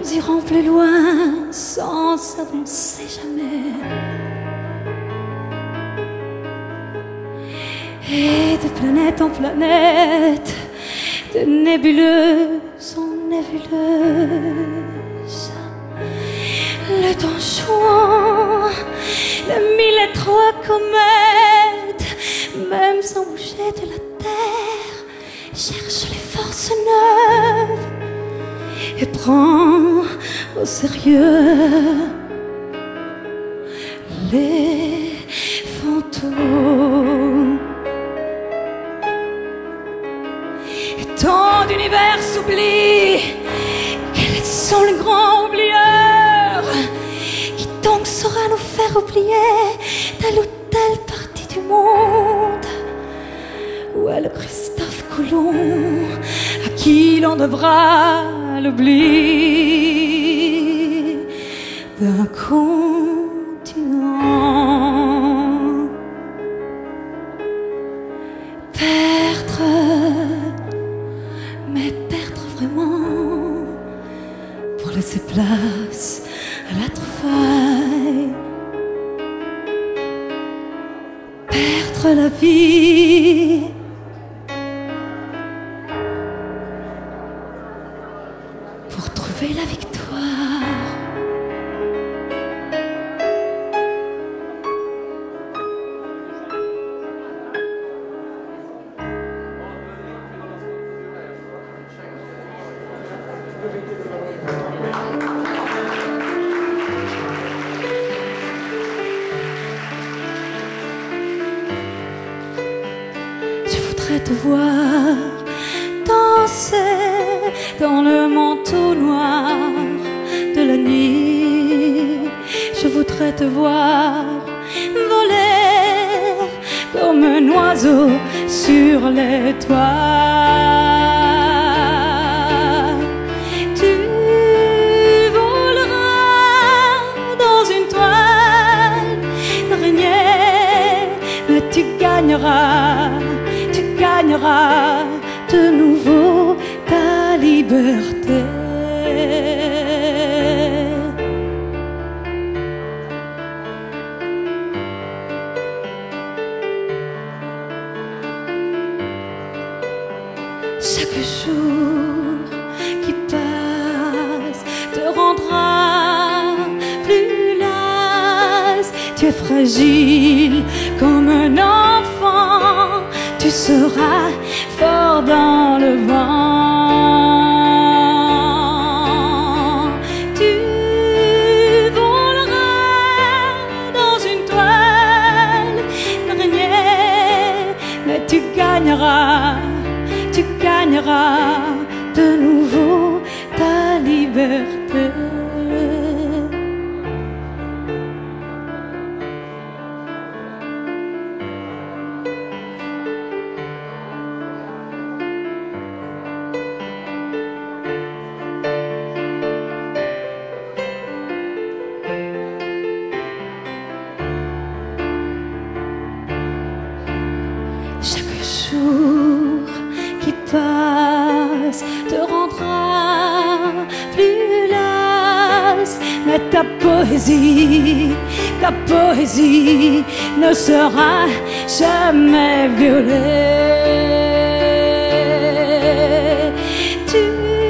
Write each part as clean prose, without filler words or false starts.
irons plus loin sans avancer jamais. Et de planète en planète, de nébuleuse en nébuleuse, le Don Juan de 1003 comètes, même sans bouger de la terre, cherche les forces neuves et prend au sérieux les fantômes. Et tant d'univers s'oublient, quels sont les grands oublieurs? Qui donc saura nous faire oublier telle ou telle partie du monde? Où est le Christophe Colomb à qui l'on devra l'oubli d'un continent? Perdre, mais perdre vraiment pour laisser place à la trouvaille. Perdre la vie pour trouver la victoire. Je voudrais te voir danser dans le manteau noir de la nuit. Je voudrais te voir voler comme un oiseau sur les toits. Tu voleras dans une toile d'araignée, mais tu gagneras de nouveau ta liberté. Chaque jour qui passe te rendra plus lasse. Tu es fragile comme un enfant, tu seras fort dans le vent. Tu voleras dans une toile d'araignée, mais tu gagneras de nouveau ta liberté. Chaque jour qui passe te rendra plus lasse, mais ta poésie ne sera jamais violée. Tu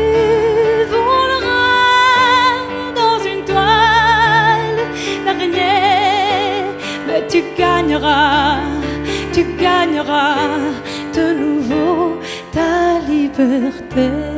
voleras dans une toile d'araignée, mais tu gagneras de nouveau ta liberté.